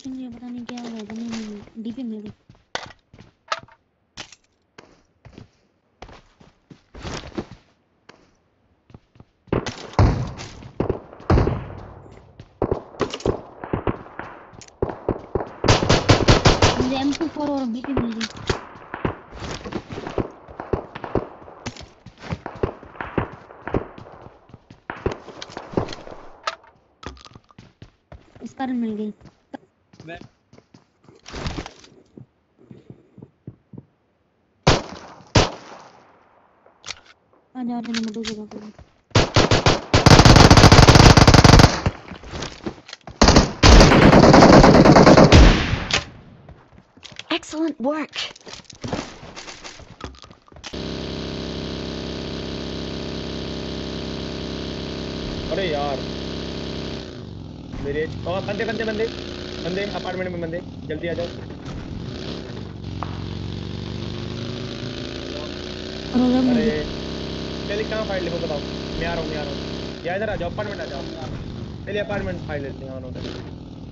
कुछ नहीं पता नहीं क्या हुआ था। नहीं डीपी मिल गई। मुझे M24 और डीपी मिल गई। स्कार मिल गई। आजा आजा मैं दो जगह पे। Excellent work. अरे यार मेरे बंदे बंदे बंदे बंदे अपार्टमेंट में बंदे, जल्दी आ जाओ। अरे चलिए कहाँ फाइल लिखो बताओ। मैं आ रहा हूँ या इधर आ जाओ, अपार्टमेंट आ जाओ। चलिए अपार्टमेंट फाइल लेते हैं उधर।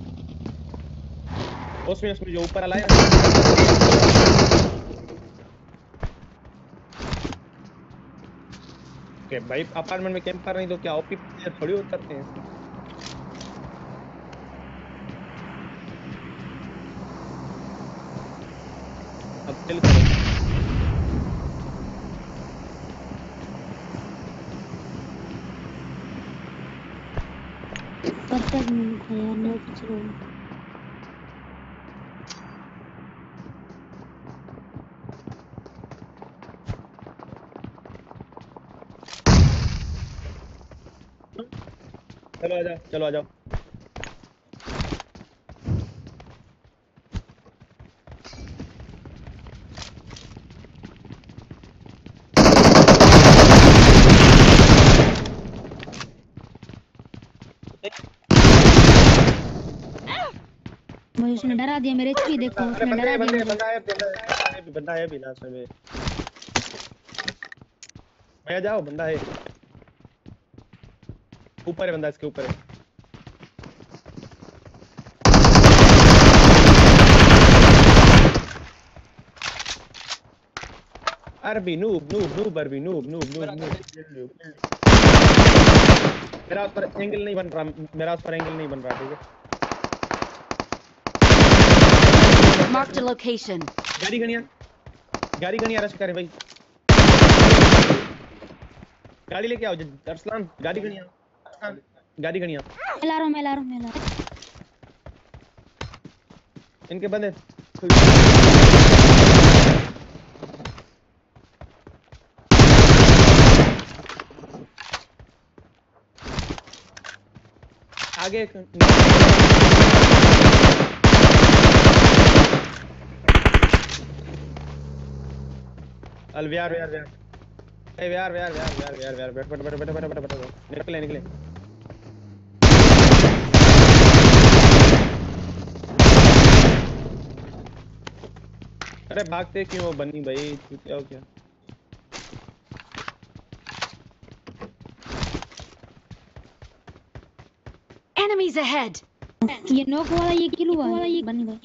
उसमें जो ऊपर वाला है ओके भाई, अपार्टमेंट में कैंप कर नहीं तो क्या ओपी प्लेयर थोड़ी उतरते हैं। अब चल परफेक्ट नहीं था यार, नेट स्लो। चलो आ जाओ, चलो आ जाओ। मुझे उसने डरा दिया। मेरे एचपी देखो, उसने डरा दिया। बंदा है भी लास्ट में। भैया जाओ, बंदा है ऊपर है, बंदा इसके ऊपर है। अरबी नूब नूब नूब अरबी नूब नूब नूब नूब। मेरा उस पर एंगल नहीं बन रहा, मेरा उस पर एंगल नहीं बन रहा। ठीक है, Marked a location. गाड़ी गनिया रश करे भाई। गाड़ी लेके आओ अरसलान, गाड़ी गनिया, गाड़ी गनिया। मैं ला रहा हूं। इनके बंदे आगे अलवियार यार बैठ निकले। अरे भागते क्यों बनी भाई, क्या हो क्या? Enemies ahead. ये नॉक वाला ये किल हुआ है ये बनी भाई।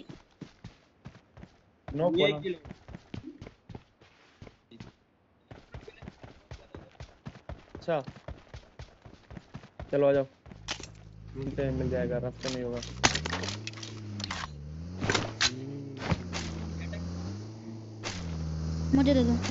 नॉक वाला अच्छा, चलो आ जाओ, मिल जाएगा, रास्ते में होगा। मुझे दे दो।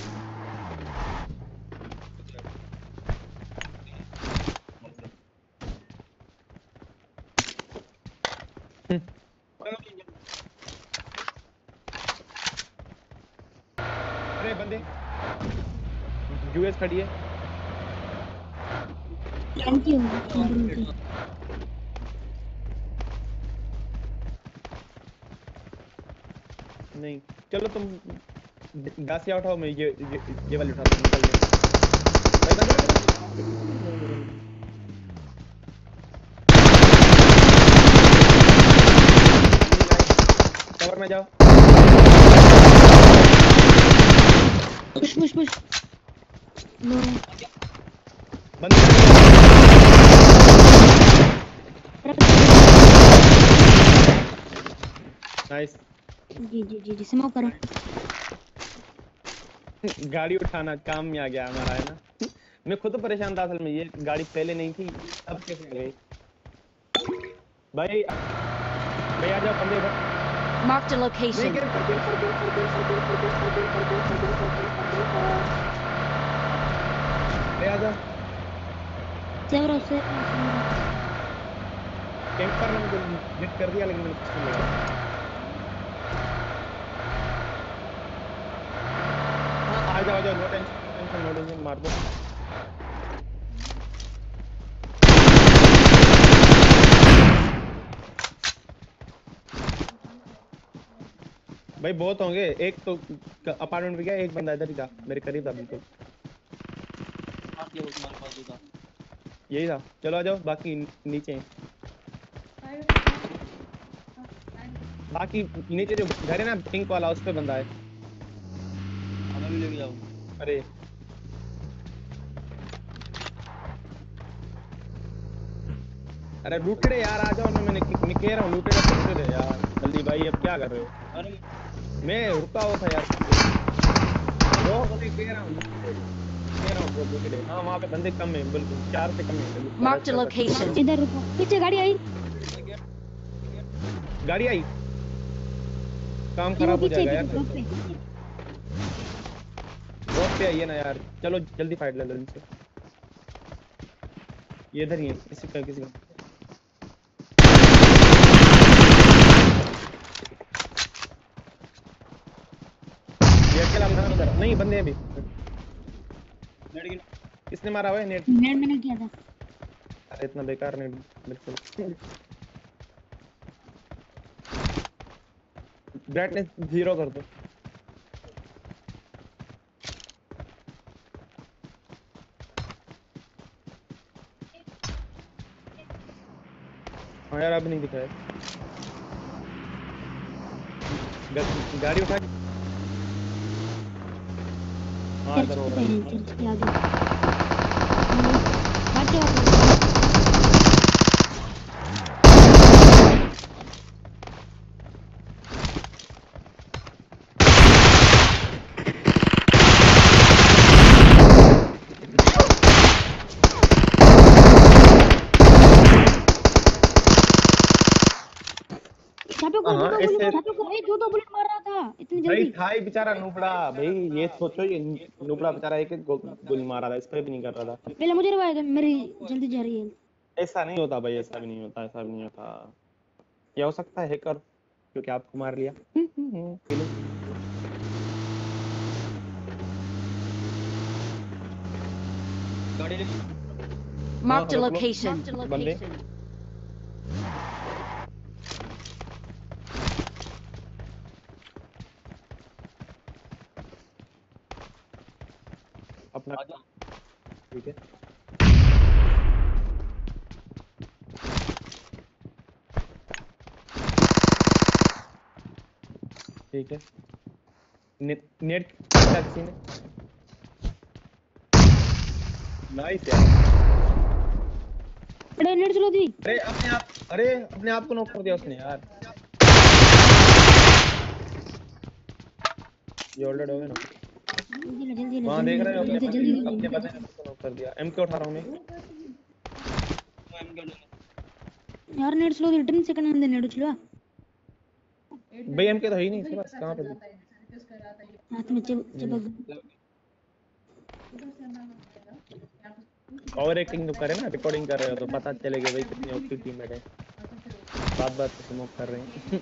अरे बंदे यूएस खड़ी है। Thank you. नहीं चलो तुम गासिया उठाओ, मैं ये वाली उठाता हूँ। कवर में जाओ। पुश लो बंद नाइस। जी जी जी जी स्मोक करो। गाड़ी उठाना काम में आ गया हमारा, है ना। मैं खुद परेशान था असल में, ये गाड़ी पहले नहीं थी, अब कैसे आ गई। भाई भाई आ जाओ बंदे उधर। Marked a नहीं location. गिर भाई आ जाओ। सेव रहो से कैंपर ने मुझे हिट कर दिया, लेकिन मैंने कुछ नहीं लगा। हाँ आ जाओ, नो टेंशन नो टेंशन, मार दो। भाई बहुत होंगे, एक तो अपार्टमेंट पे गया, एक बंदा इधर ही था, मेरे करीब था बिल्कुल। यही था, चलो आ जाओ, बाकी नीचे हैं। बाकी नीचे जो घर है ना पिंक वाला, उस पे बंदा है। हमें भी लेके जाओ। अरे अरे लूटेड़े यार आ जाओ ना, मैं कह रहा हूँ लूटेड़े तो लूटेड़े यार, जल्दी भाई अब क्या कर रहे हो। अरे मैं रुका हुआ था यार, रोक मैं कह रहा हूँ कह रहा हूँ बहुत लूटेड़े। हाँ वहाँ पे बंदे कम है, बिल्कुल 4 से कम है। Marked a location. इधर रुको, पीछे गाड़ी आई। गाड़ी आई, काम ये वो खराब हो पीछे जाएगा यार। ड्रॉप पे। ड्रॉप पे आइए ना यार, चलो जल्दी फाइट ले लो इनसे। ये इधर ही है, किसी का ये अकेला था उधर, नहीं बंदे हैं भी। किसने मारा हुआ है नेट। नेट मैंने किया था। अरे इतना बेकार नेट, बिल्कुल। ब्राइटनेस 0 कर दो। हाँ यार अब नहीं दिखा है। गाड़ी उठा। हाँ इधर हो रहा है। चर्च के आगे भागते भागते। छापे को हाँ गोली ऐसे मार, छापे को भाई दो बुलेट मार रहा था इतनी भाई जल्दी। था ही बेचारा नुबड़ा। भाई ये सोचो, ये नुबड़ा बेचारा एक गोली मार रहा था, इस पे भी नहीं कर रहा था। पहले मुझे रिवाइव दे, मेरी जल्दी जा रही है। ऐसा नहीं होता भाई, ऐसा भी नहीं होता, ऐसा भी नहीं होता। क्या हो सकता है हैकर, क्योंकि आपको मार लिया। गाड़ी ले। Marked a रोक लो location. बंदे। अपना ठीक है। ठीक है। नेट क्या किसी ने। नाइस यार। अरे नेट चलो दी। अरे अपने आप को नॉक कर दिया उसने यार। ये ऑलरेडी हो गया ना। जल्दी ले वहां देख रहे हो, अपने जल्दी अपने बंदे ने उसको नॉक कर दिया। एम के उठा रहा हूं मैं। यार नेट स्लो दी, 10 सेकंड अंदर नेट चलो। भाई एम के तो है ही नहीं इसके पास, कहां पे थी? हाथ में चिपक। ओवर एक्टिंग तो करे ना, रिकॉर्डिंग कर रहे हो तो पता चलेगा भाई कितनी ओपी टीममेट है। बात बात पे स्मोक कर रहे हैं।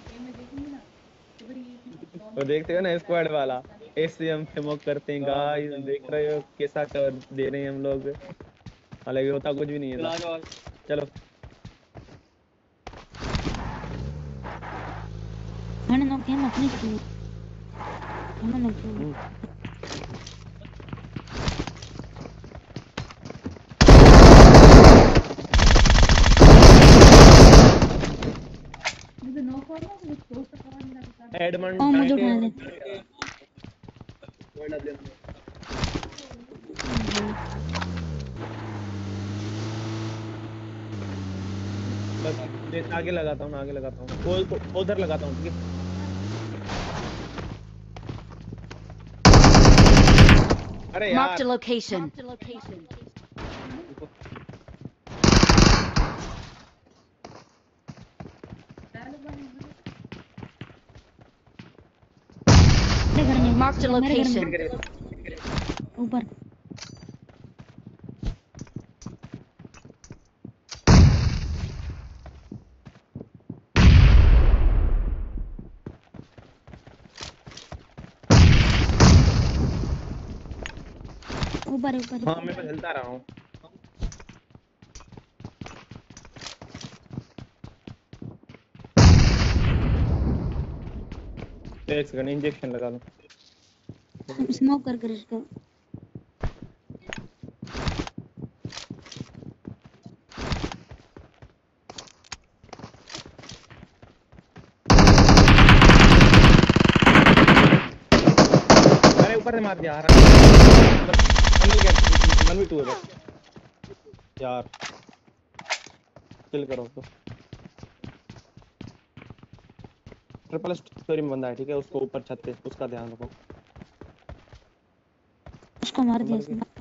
तो देखते हो ना स्क्वाड वाला, ऐसे हम स्मोक करते हैं गाइस, देख रहे हो कैसा कर दे रहे हैं हम लोग। हालांकि होता कुछ भी नहीं है था। चलो मैंने नॉक किया, मैं अपनी स्किल मैंने नॉक किया। एडमंड ओ मुझे उठा दे। बस आगे लगाता हूँ, आगे लगाता हूँ, उधर लगाता हूँ, ठीक है। अरे Marked यार a location. मेरे घर में Marked a मेरे घर location. में ऊपर ऊपर ऊपर हाँ मैं तो हिलता रहा हूँ। एक सेकंड इंजेक्शन लगा लो। स्मोक कर इसको अरे ऊपर से मार दिया यार। कमल के 1v2 है बस यार, किल करो तो। ट्रिपल स्टोरी में बंदा है ठीक है, उसको ऊपर छत पे, उसका ध्यान रखो। उसको मार दिया मर गया। इसने